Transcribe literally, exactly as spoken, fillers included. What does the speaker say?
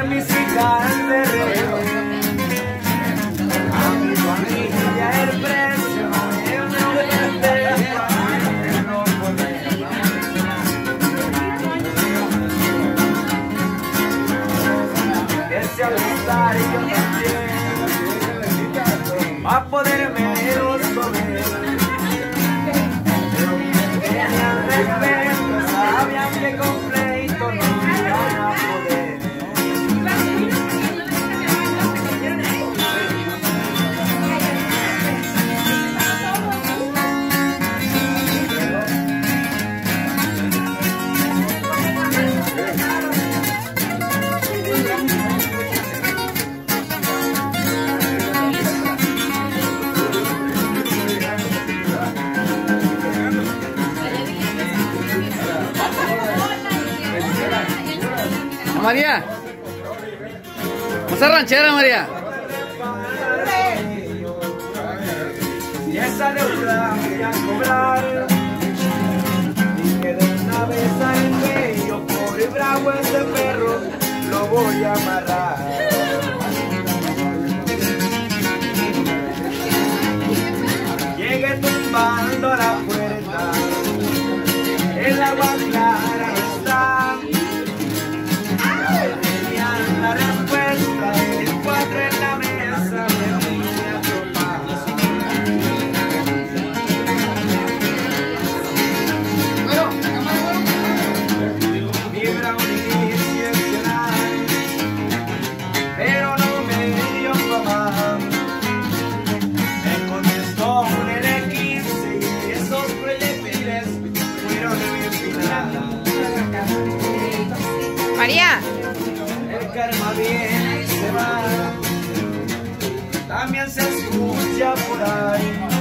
dar mis hijas de reo. A mi familia el precio yo no vende para no poder. Que se alistar yo también a poderme los comer. Pero bien tenían respeto, sabían que con pleito no iban a poder. María, vamos a ranchera, María. Y esa deuda voy a cobrar. Y que de una vez al medio, pobre bravo ese perro, lo voy a amarrar. Llegué tumbando la puerta, el agua clara está. La respuesta, el cuatro en la mesa me vine a tomar. Mi brownie excepcional, pero no me dio mamá. Me contestó un L quince y esos proyectiles fueron mi final. María. El karma viene y se va, también se escucha por ahí.